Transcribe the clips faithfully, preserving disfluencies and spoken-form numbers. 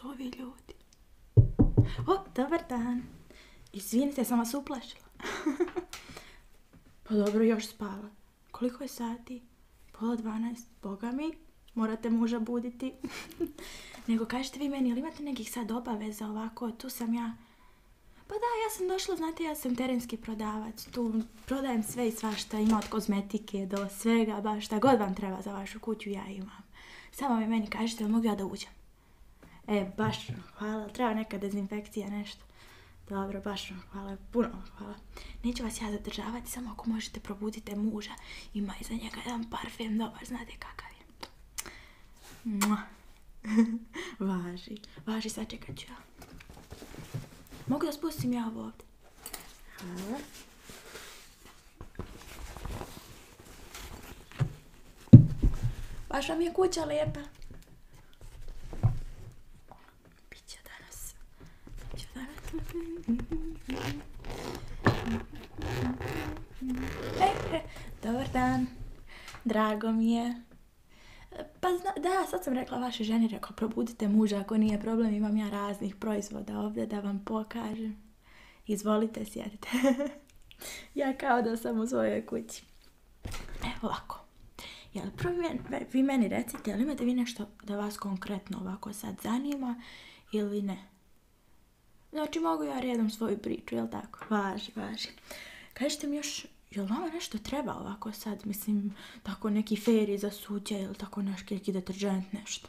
su ovi ljudi? O, dobar dan. Izvinite, sam vas uplašila. Pa dobro, još spava. Koliko je sati? Pola dvanaest. Boga mi, morate muža buditi. Nego kažete vi meni, ili imate nekih sad obaveza ovako, tu sam ja. Pa da, ja sam došla, znate, ja sam terenski prodavac. Tu prodajem sve i svašta, ima od kozmetike do svega, baš šta god vam treba za vašu kuću, ja imam. Samo mi meni kažete, mogu ja da uđem? E, baš, hvala, treba neka dezinfekcija, nešto. Dobro, baš vam hvala, puno vam hvala. Neću vas ja zadržavati, samo ako možete probudite muža. Ima iza njega jedan parfem, dobar, znate kakav je. Mua. Važi, važi, sačekat ću ja. Mogu da spustim ja ovo ovdje? Hvala. Baš vam je kuća lijepa. Biće danas. Biće danas. E, e, dobar dan. Drago mi je. Pa zna, da, sad sam rekla vašoj ženi, rekao probudite muža, ako nije problem, imam ja raznih proizvoda ovdje da vam pokažem. Izvolite, sjedite. Ja kao da sam u svojoj kući. Evo ovako. Jel, prvo vi meni recite, jel imate vi nešto da vas konkretno ovako sad zanima ili ne? Znači mogu ja redom svoju priču, jel tako? Važi, važi. Kažete mi još, jel vama nešto treba ovako sad, mislim, tako neki feri za suđe ili tako neki deterđent, nešto?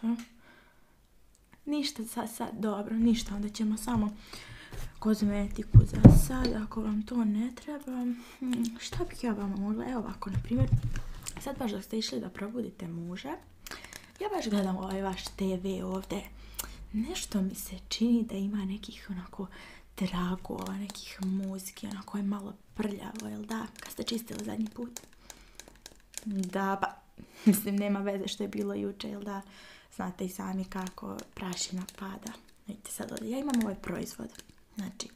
Ništa sad, sad, dobro, ništa, onda ćemo samo kozmetiku za sad, ako vam to ne treba. Hmm, šta bih ja vama mogla, evo ovako, na primjer, sad baš dok ste išli da probudite muža, ja baš gledam ovaj vaš te ve ovdje. Nešto mi se čini da ima nekih onako tragova, nekih muziki, onako je malo prljavo, jel da? Kad ste čistili zadnji put? Da, pa, mislim, nema veze što je bilo juče, jel da? Znate i sami kako prašina pada. Vidite sad ovdje, ja imam ovaj proizvod. Znači,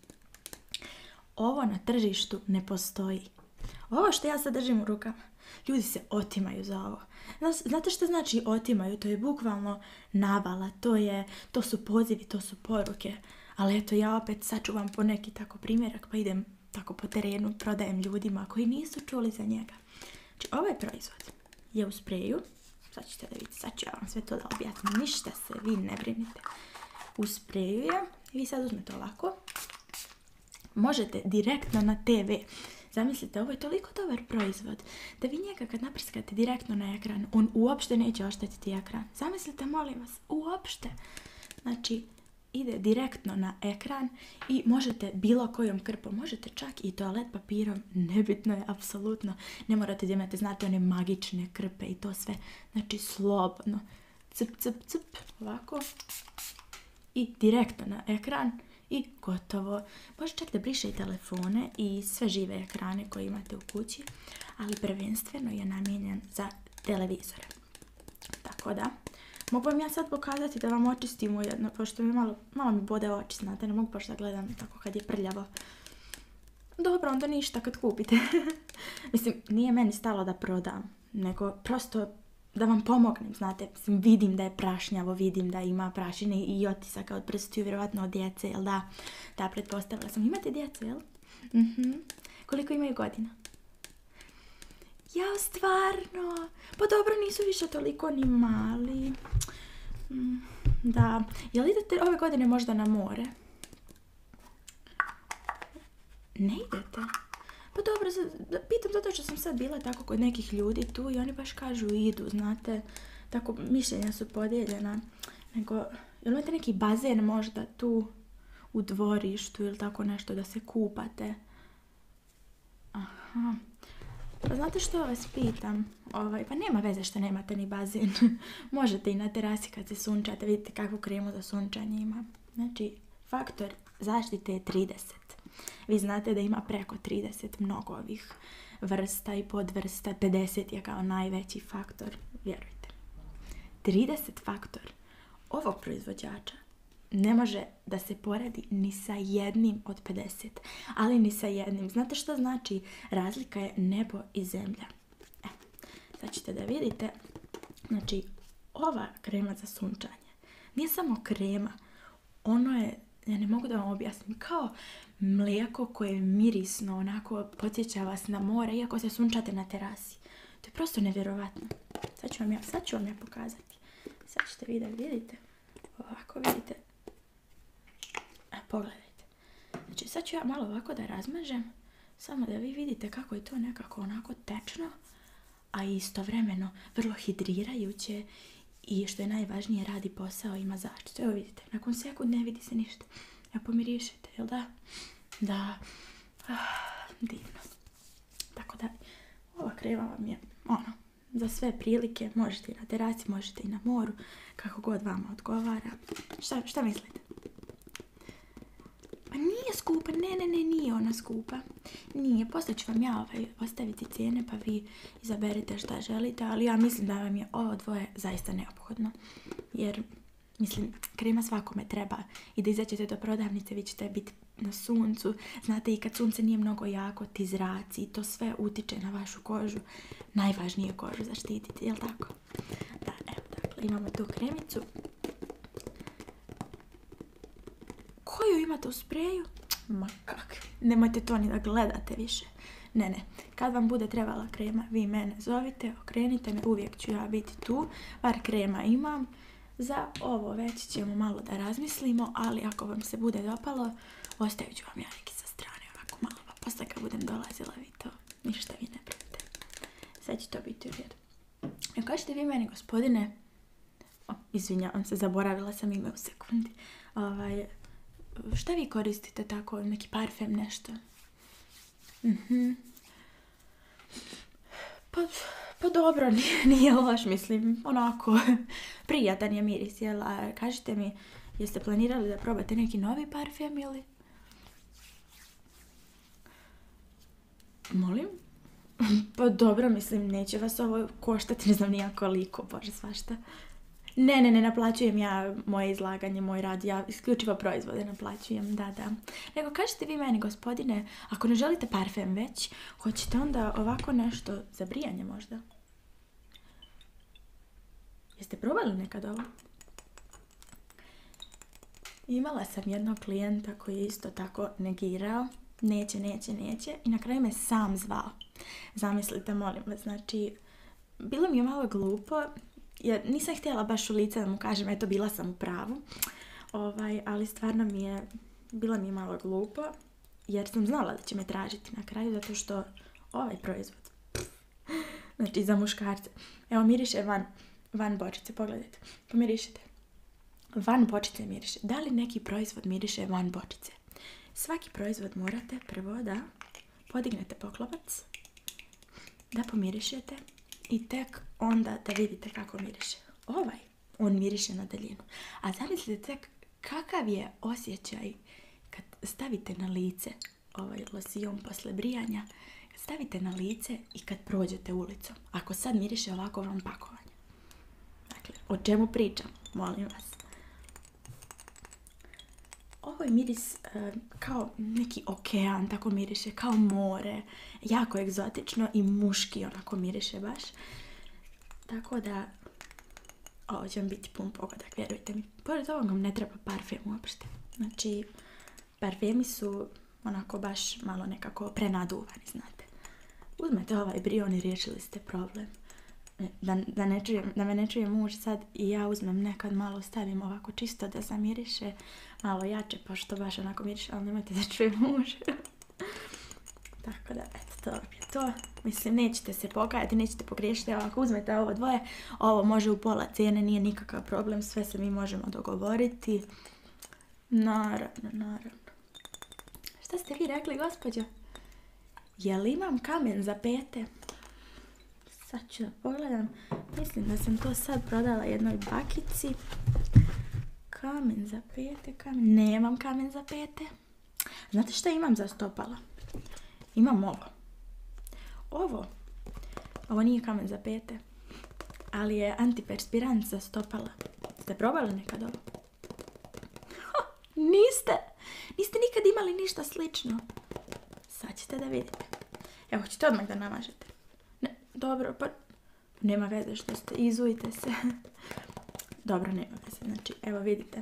ovo na tržištu ne postoji. Ovo što ja sad držim u rukama, ljudi se otimaju za ovo. Znate što znači otimaju? To je bukvalno navala, to, je, to su pozivi, to su poruke. Ali eto, ja opet sačuvam po neki tako primjerak, pa idem tako po terenu, prodajem ljudima koji nisu čuli za njega. Znači, ovaj proizvod je u spreju. Sad ćete da vidite, sad ću ja vam sve to da objasnim. Ništa se vi ne brinite. U spreju je. Vi sad uzmete ovako. Možete direktno na te ve. Zamislite, ovo je toliko dobar proizvod da vi njega kad naprskate direktno na ekran, on uopšte neće oštetiti ekran. Zamislite, molim vas, uopšte. Znači, ide direktno na ekran i možete bilo kojom krpom, možete čak i toalet papirom, nebitno je, apsolutno. Ne morate da imate, znate, one magične krpe i to sve. Znači, slobodno. Cp, cp, cp, ovako. I direktno na ekran. I gotovo. Može čak da briše i telefone i sve žive ekrane koje imate u kući, ali prvenstveno je namijenjen za televizore. Tako da, mogu vam ja sad pokazati da vam očistim ujedno, pošto mi malo, malo mi bode oči, znate, ne mogu baš da gledam tako kad je prljavo. Dobro, onda ništa kad kupite. Mislim, nije meni stalo da prodam, nego prosto da vam pomognem, znate, mislim, vidim da je prašnjavo, vidim da ima prašine i otisaka od prstiju, vjerovatno od djece, jel da? Da, pretpostavila sam. Imate djecu, jel? Mhm. Koliko imaju godina? Jao, stvarno? Pa dobro, nisu više toliko ni mali. Mm, da. Jel idete ove godine možda na more? Ne idete? Pa dobro, pitam zato što sam sad bila tako kod nekih ljudi tu i oni baš kažu idu, znate, tako mišljenja su podijeljena. Nego, jel imate neki bazen možda tu u dvorištu ili tako nešto da se kupate? Aha. Pa znate što vas pitam? Ovaj, pa nema veze što nemate ni bazen. Možete i na terasi kad se sunčate, vidite kakvu kremu za sunčanje ima. Znači, faktor zaštite je trideset. Vi znate da ima preko trideset mnogo ovih vrsta i podvrsta. pedeset je kao najveći faktor, vjerujte. trideset faktor ovog proizvođača ne može da se poredi ni sa jednim od pedeset, ali ni sa jednim. Znate što znači? Razlika je nebo i zemlja. E, sad ćete da vidite. Znači, ova krema za sunčanje nije samo krema. ono je, ja ne mogu da vam objasnim, kao mlijeko koje je mirisno, onako podsjeća vas na more, iako se sunčate na terasi. To je prosto nevjerovatno. Sad ću vam ja, sad ću vam ja pokazati. Sad ćete vi da vidite. Ovako vidite. A pogledajte. Znači sad ću ja malo ovako da razmažem. Samo da vi vidite kako je to nekako onako tečno. A istovremeno vrlo hidrirajuće. I što je najvažnije, radi posao i mazačicu. Evo vidite, nakon sekund ne vidi se ništa. Ja pomirišete, jel da? Da. Ah, divno. Tako da, ova krema vam je, ono, za sve prilike. Možete i na terasi, možete i na moru. Kako god vama odgovara. Šta, šta mislite? Pa nije skupa, ne, ne, ne, nije ona skupa. Nije, poslije ću vam ja ovaj, ostaviti cijene pa vi izaberite šta želite, ali ja mislim da vam je ovo dvoje zaista neophodno. Jer, mislim, krema svakome treba i da izađete do prodavnice vi ćete biti na suncu. Znate, i kad sunce nije mnogo jako, ti zraci i to sve utiče na vašu kožu. Najvažnije je kožu zaštititi, jel tako? Da, evo, dakle, imamo tu kremicu. Koju imate u spreju? Ma kak, nemojte to ni da gledate više. Ne, ne, kad vam bude trebala krema, vi mene zovite, okrenite me, uvijek ću ja biti tu, bar krema imam. Za ovo već ćemo malo da razmislimo, ali ako vam se bude dopalo, ostavit ću vam ja neki sa strane, ovako malo, pa posle kad budem dolazila vi to, ništa vi ne pravite. Sad će to biti u redu. Evo kažete vi meni, gospodine, o, izvinjavam se, zaboravila sam ime u sekundi, ovaj, šta vi koristite tako, neki parfem, nešto? Mhm. Pa, pa dobro, nije, nije loš, mislim, onako, prijatan je miris, jel? A kažite mi, jeste planirali da probate neki novi parfem ili? Molim? Pa dobro, mislim, neće vas ovo koštati, ne znam nija koliko, bože svašta. Ne, ne, ne naplaćujem ja moje izlaganje, moj rad, ja isključivo proizvode naplaćujem, da, da. Nego kažete vi meni, gospodine, ako ne želite parfem već, hoćete onda ovako nešto za brijanje možda? Jeste probali nekad ovo? Imala sam jednog klijenta koji je isto tako negirao, neće, neće, neće i na kraju me sam zvao. Zamislite, molim vas, znači, bilo mi je malo glupo, jer nisam htjela baš u lice da mu kažem, eto, bila sam u pravu, ovaj, ali stvarno mi je, bila mi je malo glupo, jer sam znala da će me tražiti na kraju, zato što ovaj proizvod, znači za muškarce, evo miriše van, van bočice, pogledajte, pomirišite, van bočice miriše, da li neki proizvod miriše van bočice? Svaki proizvod morate prvo da podignete poklopac, da pomirišete, i tek onda da vidite kako miriše. Ovaj, on miriše na daljinu. A zamislite tek kakav je osjećaj kad stavite na lice ovaj losion posle brijanja, kad stavite na lice i kad prođete ulicom. Ako sad miriše ovako vam pakovanje. Dakle, o čemu pričam? Molim vas. Ovo je miris uh, kao neki okean, tako miriše, kao more, jako egzotično i muški onako miriše baš. Tako da, ovo će vam biti pun pogodak, vjerujte mi. Pored ovog vam ne treba parfem uopšte. Znači, parfemi su onako baš malo nekako prenaduvani, znate. Uzmete ovaj brion i riješili ste problem. Da, da, ne čujem, da me ne čuje muž sad i ja uzmem nekad malo, stavim ovako čisto da zamiriše malo jače, pošto baš onako miriše, ali nemojte da čuje muž. Tako da, eto, to je to. Mislim, nećete se pokajati, nećete pogriješiti, evo ako uzmete ovo dvoje, ovo može u pola cijene, nije nikakav problem, sve se mi možemo dogovoriti. Naravno, naravno. Šta ste vi rekli, gospođo? Jel imam kamen za pete? Sad ću da pogledam. Mislim da sam to sad prodala jednoj bakici. Kamen za pete, kamen. Nemam kamen za pete. Znate šta imam za stopala? Imam ovo. Ovo. Ovo nije kamen za pete. Ali je antiperspirant za stopala. Ste probali nekad ovo? Ha, niste. Niste nikad imali ništa slično. Sad ćete da vidite. Evo, ćete odmah da namažete. Ne, dobro, pa nema veze što ste, izujte se. Dobro, nema veze, znači, evo vidite,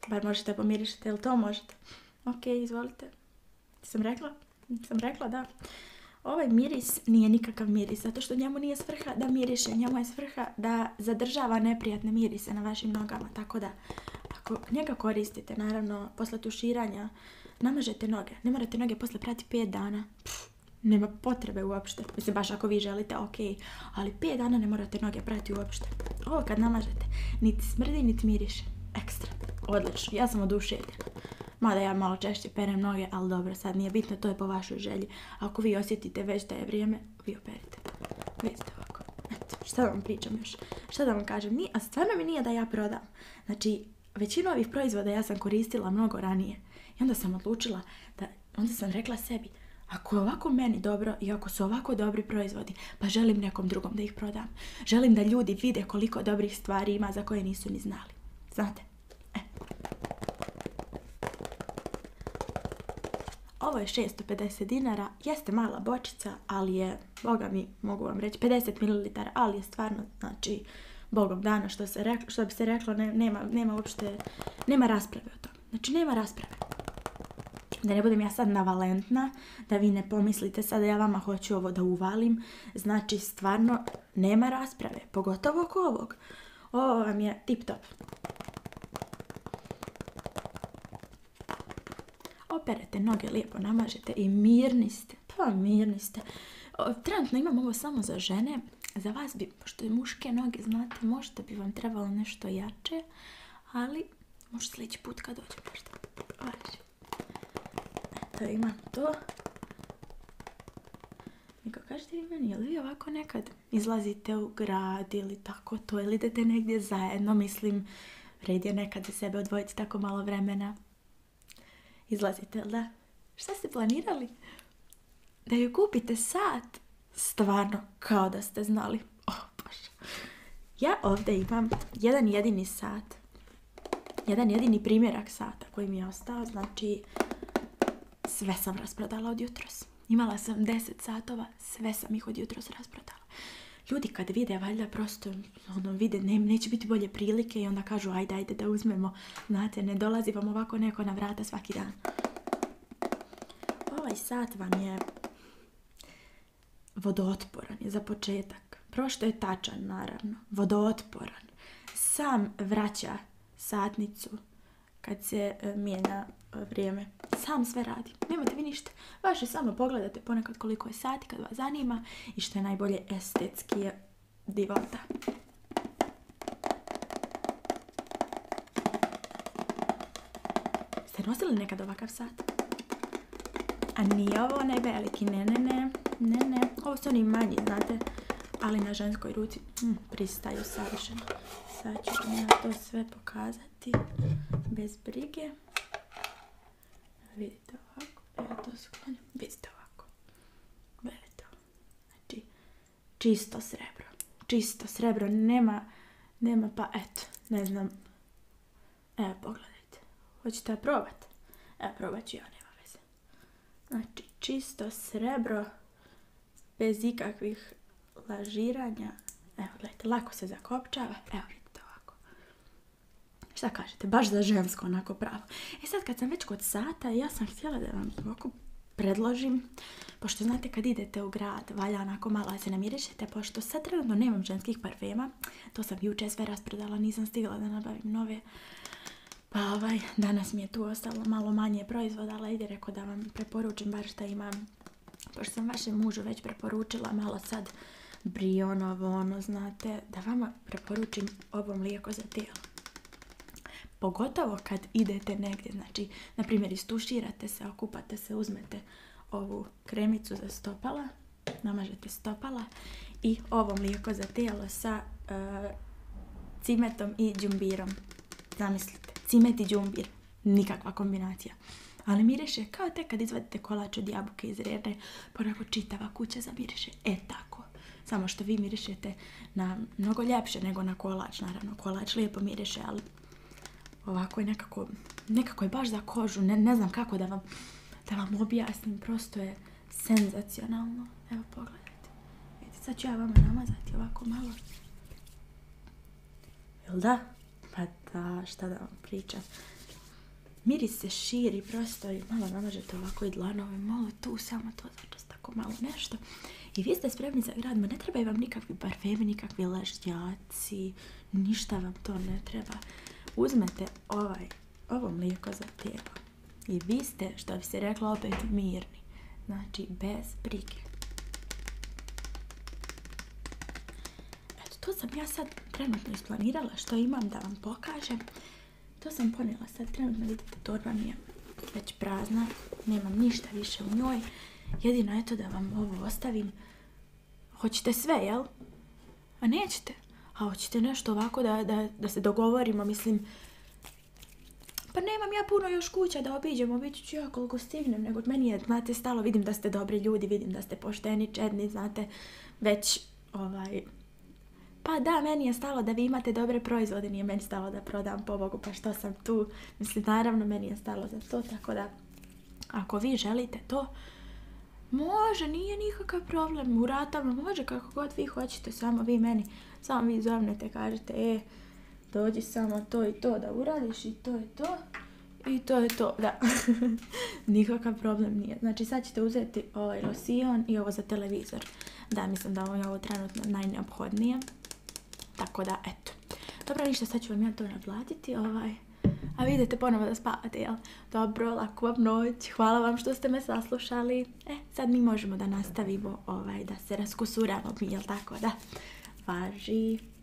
Bar možete pomirišiti, jel to možete? Ok, izvolite. Sam rekla? Sam rekla, da. Ovaj miris nije nikakav miris, zato što njemu nije svrha da miriše, njemu je svrha da zadržava neprijatne mirise na vašim nogama, tako da ako njega koristite, naravno, posle tuširanja, namažete noge, ne morate noge posle prati pet dana, Pff, nema potrebe uopšte, mislim baš ako vi želite, ok, ali pet dana ne morate noge prati uopšte. Ovo kad namažete, niti smrdi, niti miriše, ekstra, odlično, ja sam oduševljena. Mada ja malo češće perem noge, ali dobro, sad nije bitno, to je po vašoj želji. Ako vi osjetite već da je vrijeme, vi operite. Vidite ovako. Eto, šta da vam pričam još? Šta da vam kažem? Nije, a stvarno mi nije da ja prodam. Znači, većinu ovih proizvoda ja sam koristila mnogo ranije. I onda sam odlučila da, onda sam rekla sebi, ako je ovako meni dobro i ako su ovako dobri proizvodi, pa želim nekom drugom da ih prodam. Želim da ljudi vide koliko dobrih stvari ima za koje nisu ni znali. Znate? E. Ovo je šesto pedeset dinara, jeste mala bočica, ali je, boga mi, mogu vam reći, pedeset mililitara, ali je stvarno, znači, bogom dana, što, se reklo, što bi se reklo, ne, nema, nema uopšte, nema rasprave o tom. Znači, nema rasprave. Da ne budem ja sad navalentna, da vi ne pomislite sad da ja vama hoću ovo da uvalim, znači, stvarno, nema rasprave, pogotovo oko ovog. Ovo vam je tip top. Operete noge, lijepo namažete i mirni ste. Pa mirni ste. O, trenutno imam ovo samo za žene. Za vas bi, pošto je muške noge, znate, možda bi vam trebalo nešto jače, ali može sljedeći put kad dođe možda. Važi. Eto, imam to. Niko, kažete vi meni, jel vi ovako nekad izlazite u grad ili tako to, ili idete negdje zajedno, mislim, red je nekad za sebe odvojiti tako malo vremena. Izlazite, jel da? Šta ste planirali? Da joj kupite sat? Stvarno, kao da ste znali. Oh, bože. Ja ovdje imam jedan jedini sat. Jedan jedini primjerak sata koji mi je ostao. Znači, sve sam rasprodala od jutros. Imala sam deset satova, sve sam ih od jutros rasprodala. Ljudi kad vide, valjda prosto, ono, vide, ne, neće biti bolje prilike i onda kažu, ajde, ajde da uzmemo. Znate, ne dolazi vam ovako neko na vrata svaki dan. Ovaj sat vam je vodootporan je za početak. Prošto je tačan, naravno. Vodootporan. Sam vraća satnicu kad se e, mijenja e, vrijeme. Sam sve radi. Nemate vi ništa. Vaše samo pogledate ponekad koliko je sati kad vas zanima i što je najbolje estetski je divota. Ste nosili nekad ovakav sat? A nije ovo onaj veliki, ne, ne, ne, ne, ne. Ovo su oni manji, znate, ali na ženskoj ruci mm, pristaju savršeno. Sad ću vam ja to sve pokazati bez brige. Vidite ovako, evo to sklonjem, vidite ovako. Vidite ovo. Znači, čisto srebro, čisto srebro, nema, nema pa eto, ne znam. Evo, pogledajte, hoćete da probati? Evo, probat ću ja, nema veze. Znači, čisto srebro, bez ikakvih lažiranja. Evo, gledajte, lako se zakopčava. Evo, vidite ovako. Šta kažete? Baš za žensko, onako pravo. E sad, kad sam već kod sata, ja sam htjela da vam ovako predložim, pošto znate kad idete u grad, valja onako malo se namirišete, pošto sad trenutno nemam ženskih parfema, to sam juče sve rasprodala, nisam stigla da nabavim nove. Pa ovaj, danas mi je tu ostalo malo manje proizvoda, ali ide rekao da vam preporučim bar šta imam. Pošto sam vašem mužu već preporučila malo sad Brionovo, ono, znate, da vama preporučim ovo mlijeko za tijelo. Pogotovo kad idete negdje, znači, na primjer, istuširate se, okupate se, uzmete ovu kremicu za stopala, namažete stopala i ovo mlijeko za tijelo sa uh, cimetom i đumbirom. Zamislite, cimet i đumbir, nikakva kombinacija. Ali miriše kao te kad izvadite kolač od jabuke iz rene, pa onako čitava kuća zamiriše. E tako. Samo što vi mirišete na mnogo ljepše nego na kolač, naravno. Kolač lijepo miriše, ali ovako je nekako, nekako je baš za kožu. Ne, ne znam kako da vam, da vam objasnim. Prosto je senzacionalno. Evo, pogledajte. Vidite, sad ću ja vama namazati ovako malo. Jel da? Pa da, šta da vam pričam. miris se širi prosto i malo namažete ovako i dlanove, malo tu, samo to, znači tako malo nešto. I vi ste spremni za grad, ma ne trebaju vam nikakvi parfemi, nikakvi ležnjaci, ništa vam to ne treba. Uzmete ovaj, ovo mlijeko za tijelo i vi ste, što bi se rekla, opet mirni. Znači, bez brige. Eto, to sam ja sad trenutno isplanirala što imam da vam pokažem. To sam ponijela sad trenutno, vidite, torba mi je već prazna, nemam ništa više u njoj. Jedino eto da vam ovo ostavim. Hoćete sve, jel? A nećete? A hoćete nešto ovako da, da, da se dogovorimo, mislim. Pa nemam ja puno još kuća da obiđemo, bit ću ja koliko stignem, nego meni je, znate, stalo, vidim da ste dobri ljudi, vidim da ste pošteni, čedni, znate, već, ovaj, pa da, meni je stalo da vi imate dobre proizvode, nije meni stalo da prodam pobogu, pa što sam tu, mislim, naravno, meni je stalo za to, tako da, ako vi želite to, može, nije nikakav problem, u ratama može kako god vi hoćete, samo vi meni, samo vi zovnete, kažete, e, dođi samo to i to da uradiš i to je to i to je to, da. Nikakav problem nije. Znači sad ćete uzeti ovaj losion i ovo za televizor. Da, mislim da ovo je ovo trenutno najneophodnije. Tako da, eto. Dobro, ništa, sad ću vam ja to naplatiti, ovaj. A vi idete ponovo da spavate, jel? Dobro, laku vam noć, hvala vam što ste me saslušali. E, sad mi možemo da nastavimo, ovaj, da se raskusuramo mi, jel tako, da? Važi.